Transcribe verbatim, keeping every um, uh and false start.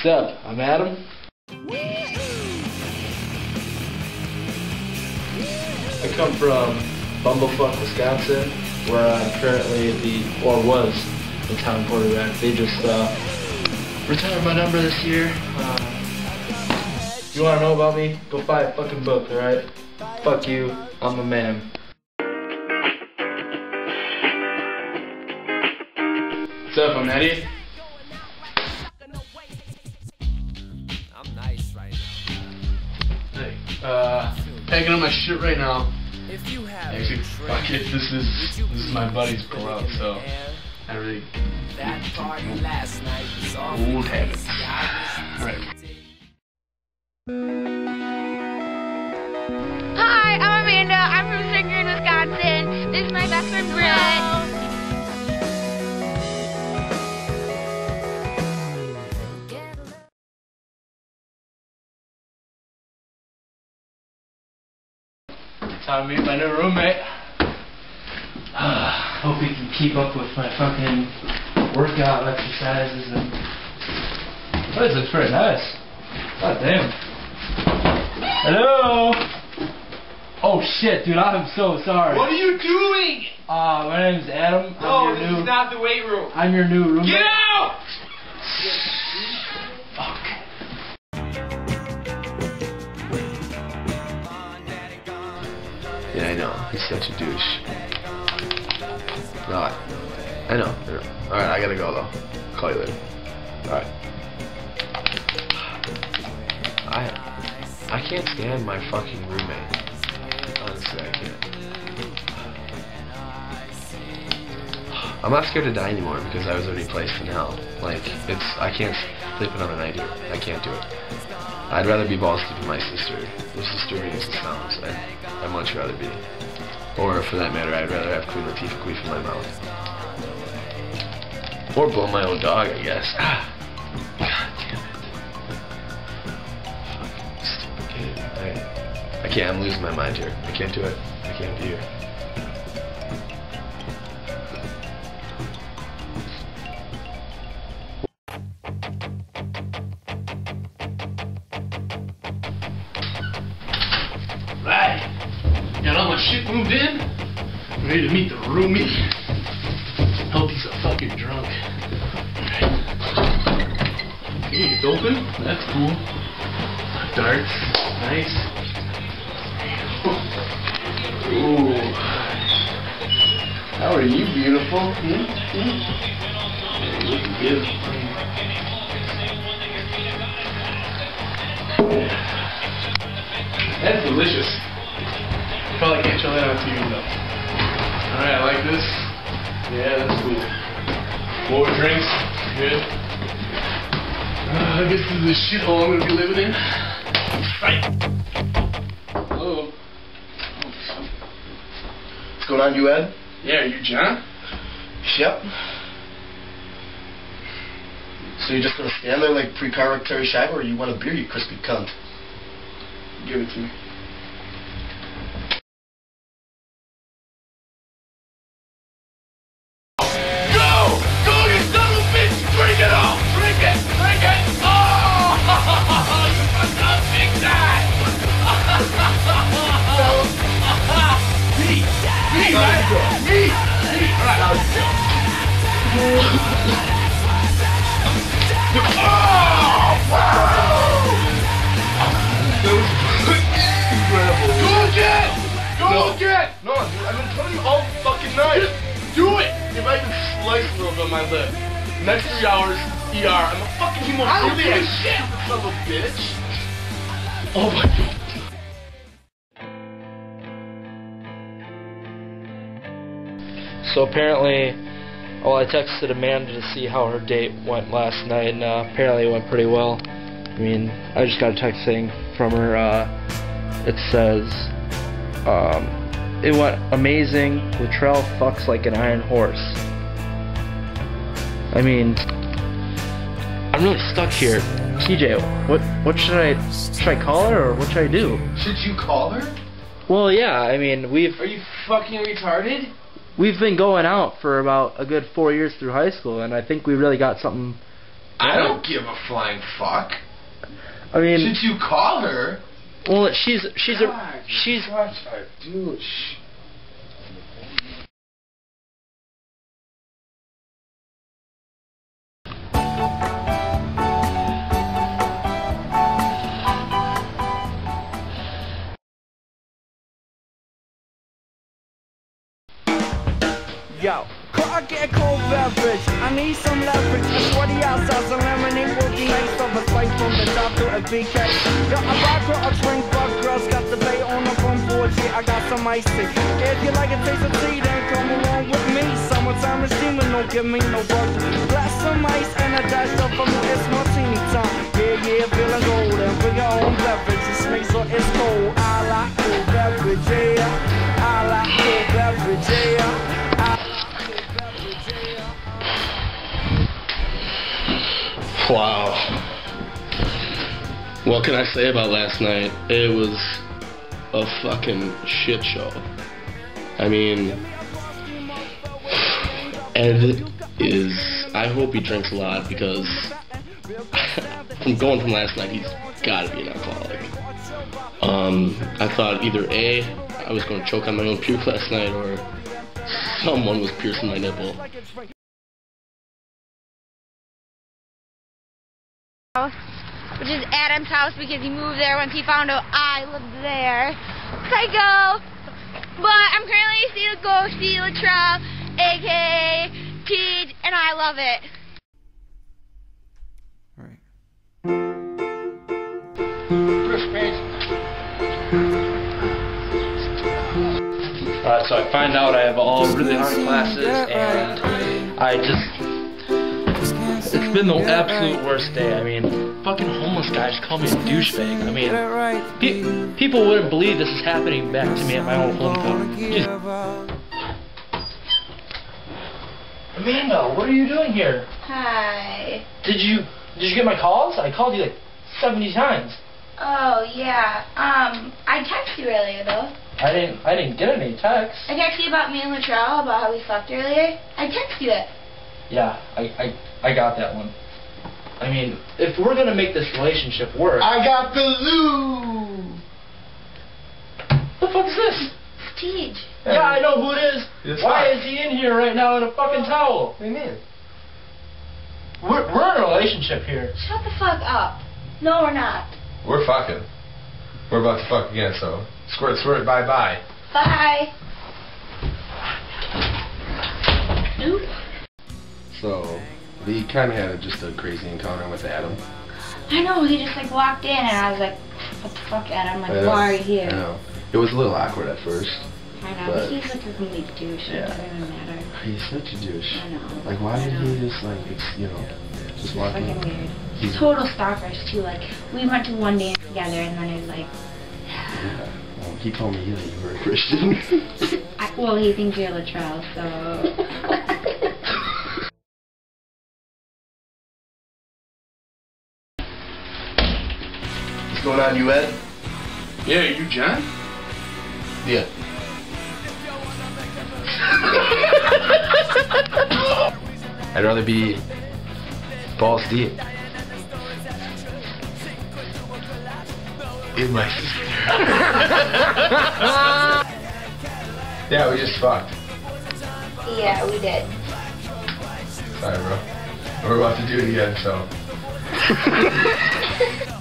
What's up? I'm Adam. I come from Bumblefuck, Wisconsin, where I'm currently the, or was, the town quarterback. They just uh, retired my number this year. Uh, you wanna know about me? Go buy a fucking book, alright? Fuck you, I'm a man. What's up, I'm Eddie. I'm nice right now. Hey, uh, packing up my shit right now. If you have Actually, fuck it, this is, this is my buddy's pull out, so I really... That party last night was all old habits. Alright. Hi, I'm Amanda. I'm from Spring, Wisconsin. This is my best friend, Brett. Time to meet my new roommate. Uh, hope he can keep up with my fucking workout exercises and... Oh, this looks pretty nice. God damn. Hello! Oh shit, dude, I'm so sorry. What are you doing? Uh, my name's Adam. I'm No, your this new, is not the weight room. I'm your new roommate. Get out! Fuck. Yeah, I know. He's such a douche. No, I, I know. I know. Alright, I gotta go though. Call you later. Alright. I I can't stand my fucking roommate. Honestly, I can't. I'm not scared to die anymore because I was already placed in hell. Like, it's, I can't sleep another night here. I can't do it. I'd rather be balls deep with my sister. My sister makes the sounds. I'd, I'd much rather be. Or for that matter, I'd rather have Queen Latifah queef in my mouth. Or blow my own dog, I guess. Ah. God damn it. Fucking stupid kid. I, I can't, I'm losing my mind here. I can't do it. I can't be here. Right. Got all my shit moved in. I'm ready to meet the roomie. Hope he's a fucking drunk. Alright. Okay, it's open. That's cool. Darts. Nice. Ooh. How are you, beautiful? Hmm? Hmm? Hey, looking good. That's delicious. Probably can't show that on T V though. Alright, I like this. Yeah, that's cool. More drinks. Good. Uh, I guess this is the shithole I'm gonna be living in. Right. Hello. What's going on, you Ed? Yeah, are you John? Yep. So you're just gonna stand there like pre-carved Terry Schreiber, or you want a beer, you crispy cunt? Give it to me. Go get! No, dude, I've been telling you all fucking night. Just do it! If I can slice a little bit of my lip. Next three hours, E R. I'm a fucking hemophiliac. I don't give a shit, son of a bitch. Oh my god. So apparently, well, I texted Amanda to see how her date went last night, and uh, apparently it went pretty well. I mean, I just got a text saying from her, uh, it says, um, it went amazing. Latrell fucks like an iron horse. I mean, I'm really stuck here. T J, what what should I should I call her or what should I do? Should you call her? Well, yeah. I mean, we've Are you fucking retarded? we've been going out for about a good four years through high school, and I think we really got something I don't give a flying fuck. I mean, Should you call her? well, she's she's a God, she's. Such a douche. Yo, could I get a cold beverage? I need some leverage. A sweaty outside, some lemonade will be nice. Of a slice from the top to a B K. Yo, a vodka, a drink, but girls got the bay on the front porch. Yeah, I got some ice tea. If you like a taste of tea, then come along with me. Summertime is steaming, don't give me no bugs. Glass some ice and a dash of a it's martini time. Yeah, yeah, feeling golden. Bring your own beverage. This makes so it's cold. I like cold beverage, yeah. I like cold beverage, yeah. Wow. What can I say about last night? It was a fucking shit show. I mean, Ed is, I hope he drinks a lot because from going from last night, he's gotta be an alcoholic. Um, I thought either A, I was going to choke on my own puke last night, or someone was piercing my nipple. Which is Adam's house because he moved there once he found out I lived there. Psycho! But I'm currently seeing a ghosty Latrell, aka Teej, and I love it. Uh, so I find out I have all really hard classes, and I just. It's been the absolute worst day. I mean, fucking homeless guys call me a douchebag. I mean, pe people wouldn't believe this is happening back to me at my own hometown. Just... Amanda, what are you doing here? Hi. Did you did you get my calls? I called you like seventy times. Oh, yeah. Um, I texted you earlier, though. I didn't I didn't get any texts. I texted you about me and Latrell, about how we fucked earlier. I texted you it. Yeah, I, I, I got that one. I mean, if we're gonna make this relationship work... I got the loo! The fuck is this? Teej. Yeah, I know who it is. It's Why fine. is he in here right now in a fucking towel? What do you mean? We're, we're in a relationship here. Shut the fuck up. No, we're not. We're fucking. We're about to fuck again, so squirt, squirt, bye bye. Bye. Oop. So, we kind of had a, just a crazy encounter with Adam. I know, he just like walked in and I was like, what the fuck, Adam? Like, I know, why are you here? I know. It was a little awkward at first. I know, but but he's like a complete douche. Yeah. It doesn't even matter. He's such a douche. I know. Like, why I did know. he just, like, ex- you know, just It's walk fucking in? weird. He's- Total stalkers too. Like, we went to one dance together and then it was like, Yeah. Well, he told me that you were a Christian. I, well, he thinks you're Latrell, so. What's going on, you Ed? Yeah, you John? Yeah. I'd rather be balls deep in my sister. Yeah, we just fucked. Yeah, we did. Sorry, bro. We're about to do it again, so.